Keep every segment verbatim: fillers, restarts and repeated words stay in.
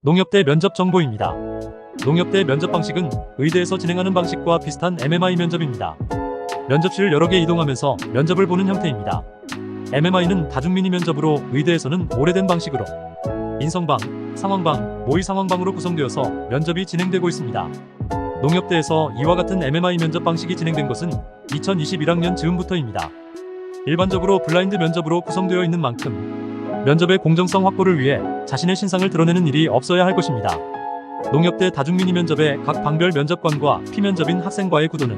농협대 면접 정보입니다. 농협대 면접 방식은 의대에서 진행하는 방식과 비슷한 엠엠아이 면접입니다. 면접실을 여러 개 이동하면서 면접을 보는 형태입니다. 엠엠아이는 다중미니 면접으로 의대에서는 오래된 방식으로 인성방, 상황방, 모의 상황방으로 구성되어서 면접이 진행되고 있습니다. 농협대에서 이와 같은 엠엠아이 면접 방식이 진행된 것은 이천이십일 학년 즈음부터입니다. 일반적으로 블라인드 면접으로 구성되어 있는 만큼 면접의 공정성 확보를 위해 자신의 신상을 드러내는 일이 없어야 할 것입니다. 농협대 다중미니 면접의 각 방별 면접관과 피면접인 학생과의 구도는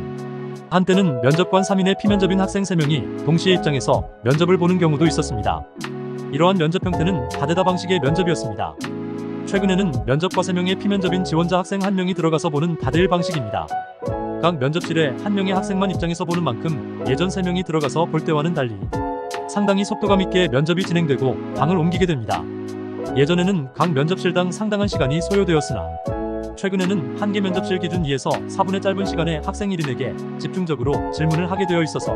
한때는 면접관 삼 인의 피면접인 학생 세 명이 동시에 입장해서 면접을 보는 경우도 있었습니다. 이러한 면접 형태는 다대다 방식의 면접이었습니다. 최근에는 면접과 세 명의 피면접인 지원자 학생 한 명이 들어가서 보는 다대일 방식입니다. 각 면접실에 한 명의 학생만 입장해서 보는 만큼 예전 세 명이 들어가서 볼 때와는 달리 상당히 속도감 있게 면접이 진행되고 방을 옮기게 됩니다. 예전에는 각 면접실당 상당한 시간이 소요되었으나 최근에는 한 개 면접실 기준 이에서 사 분의 짧은 시간에 학생 일 인에게 집중적으로 질문을 하게 되어 있어서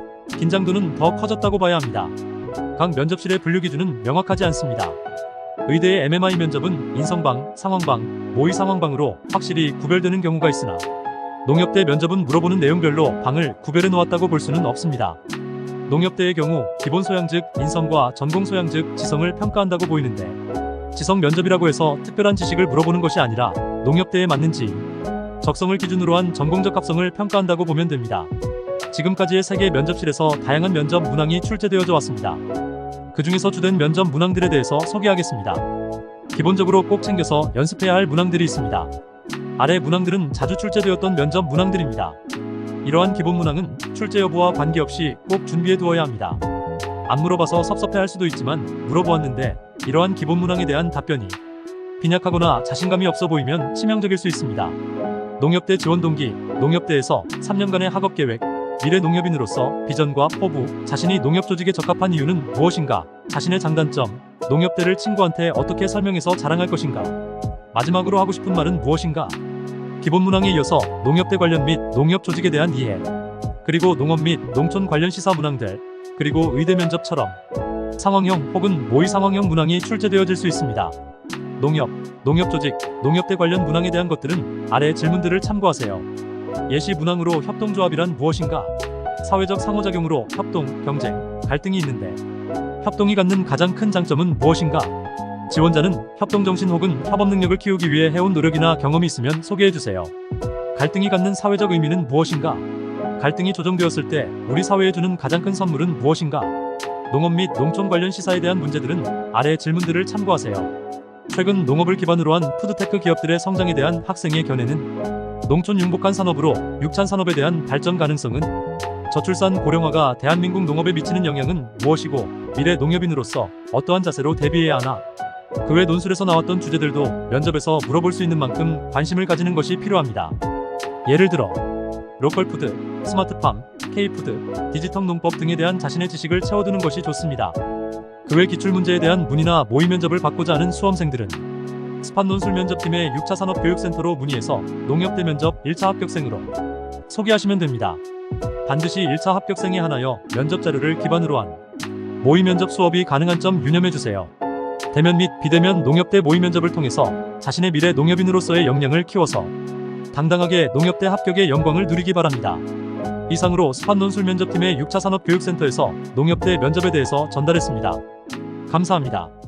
긴장도는 더 커졌다고 봐야 합니다. 각 면접실의 분류 기준은 명확하지 않습니다. 의대의 엠엠아이 면접은 인성방, 상황방, 모의 상황방으로 확실히 구별되는 경우가 있으나 농협대 면접은 물어보는 내용별로 방을 구별해 놓았다고 볼 수는 없습니다. 농협대의 경우 기본 소양 즉 인성과 전공 소양 즉 지성을 평가한다고 보이는데 지성 면접이라고 해서 특별한 지식을 물어보는 것이 아니라 농협대에 맞는지 적성을 기준으로 한 전공적 합성을 평가한다고 보면 됩니다. 지금까지의 세계 면접실에서 다양한 면접 문항이 출제되어져 왔습니다. 그 중에서 주된 면접 문항들에 대해서 소개하겠습니다. 기본적으로 꼭 챙겨서 연습해야 할 문항들이 있습니다. 아래 문항들은 자주 출제되었던 면접 문항들입니다. 이러한 기본 문항은 출제 여부와 관계없이 꼭 준비해 두어야 합니다. 안 물어봐서 섭섭해할 수도 있지만 물어보았는데 이러한 기본 문항에 대한 답변이 빈약하거나 자신감이 없어 보이면 치명적일 수 있습니다. 농협대 지원 동기, 농협대에서 삼 년간의 학업 계획, 미래 농협인으로서 비전과 포부, 자신이 농협 조직에 적합한 이유는 무엇인가, 자신의 장단점, 농협대를 친구한테 어떻게 설명해서 자랑할 것인가, 마지막으로 하고 싶은 말은 무엇인가, 기본 문항에 이어서 농협대 관련 및 농협 조직에 대한 이해, 그리고 농업 및 농촌 관련 시사 문항들, 그리고 의대 면접처럼 상황형 혹은 모의 상황형 문항이 출제되어질 수 있습니다. 농협, 농협 조직, 농협대 관련 문항에 대한 것들은 아래 질문들을 참고하세요. 예시 문항으로 협동조합이란 무엇인가? 사회적 상호작용으로 협동, 경쟁, 갈등이 있는데 협동이 갖는 가장 큰 장점은 무엇인가? 지원자는 협동정신 혹은 협업 능력을 키우기 위해 해온 노력이나 경험이 있으면 소개해주세요. 갈등이 갖는 사회적 의미는 무엇인가? 갈등이 조정되었을 때 우리 사회에 주는 가장 큰 선물은 무엇인가? 농업 및 농촌 관련 시사에 대한 문제들은 아래 질문들을 참고하세요. 최근 농업을 기반으로 한 푸드테크 기업들의 성장에 대한 학생의 견해는 농촌 융복한 산업으로 육찬 산업에 대한 발전 가능성은 저출산 고령화가 대한민국 농업에 미치는 영향은 무엇이고 미래 농협인으로서 어떠한 자세로 대비해야 하나? 그 외 논술에서 나왔던 주제들도 면접에서 물어볼 수 있는 만큼 관심을 가지는 것이 필요합니다. 예를 들어 로컬푸드, 스마트팜, K푸드, 디지털 농법 등에 대한 자신의 지식을 채워두는 것이 좋습니다. 그 외 기출문제에 대한 문의나 모의 면접을 받고자 하는 수험생들은 스팟 논술 면접팀의 육 차 산업교육센터로 문의해서 농협대 면접 일 차 합격생으로 소개하시면 됩니다. 반드시 일 차 합격생에 한하여 면접 자료를 기반으로 한 모의 면접 수업이 가능한 점 유념해주세요. 대면 및 비대면 농협대 모의 면접을 통해서 자신의 미래 농협인으로서의 역량을 키워서 당당하게 농협대 합격의 영광을 누리기 바랍니다. 이상으로 스팟 논술 면접팀의 육 차 산업교육센터에서 농협대 면접에 대해서 전달했습니다. 감사합니다.